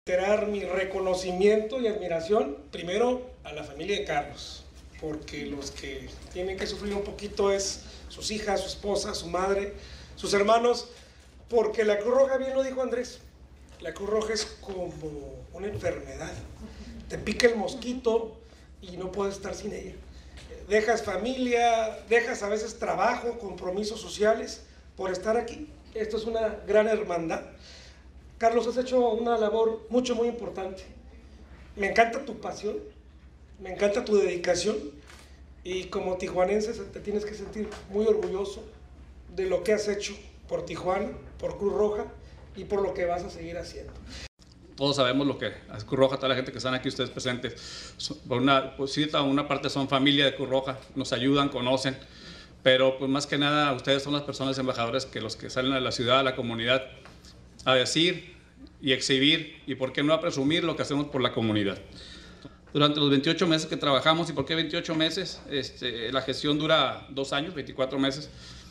Reiterar mi reconocimiento y admiración primero a la familia de Carlos, porque los que tienen que sufrir un poquito es sus hijas, su esposa, su madre, sus hermanos, porque la Cruz Roja, bien lo dijo Andrés, la Cruz Roja es como una enfermedad, te pica el mosquito y no puedes estar sin ella. Dejas familia, dejas a veces trabajo, compromisos sociales por estar aquí. Esto es una gran hermandad. Carlos, has hecho una labor muy importante. Me encanta tu pasión, me encanta tu dedicación y como tijuanense te tienes que sentir muy orgulloso de lo que has hecho por Tijuana, por Cruz Roja y por lo que vas a seguir haciendo. Todos sabemos lo que es Cruz Roja, toda la gente que están aquí, ustedes presentes, por una parte son familia de Cruz Roja, nos ayudan, conocen, pero pues más que nada ustedes son las personas embajadoras que los que salen a la ciudad, a la comunidad, a decir y exhibir y por qué no a presumir lo que hacemos por la comunidad. Durante los 28 meses que trabajamos, ¿y por qué 28 meses? La gestión dura 2 años, 24 meses.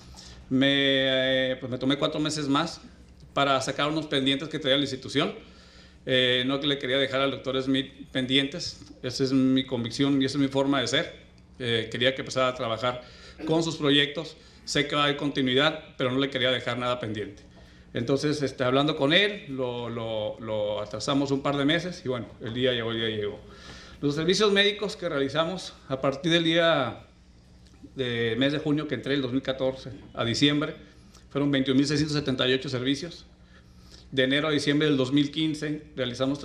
Me tomé 4 meses más para sacar unos pendientes que traía la institución. No que le quería dejar al doctor Smith pendientes, esa es mi convicción y esa es mi forma de ser. Quería que empezara a trabajar con sus proyectos, sé que va a haber continuidad, pero no le quería dejar nada pendiente. Entonces, hablando con él, lo atrasamos un par de meses y bueno, el día llegó. Los servicios médicos que realizamos a partir del mes de junio que entré, el 2014, a diciembre, fueron 21.678 servicios. De enero a diciembre del 2015 realizamos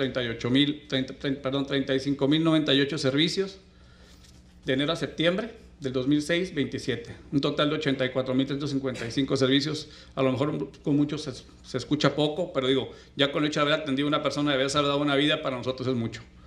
35.098 servicios. De enero a septiembre del 2006, 27. Un total de 84.355 servicios. A lo mejor con muchos se escucha poco, pero digo, ya con el hecho de haber atendido a una persona, de haber salvado una vida, para nosotros es mucho.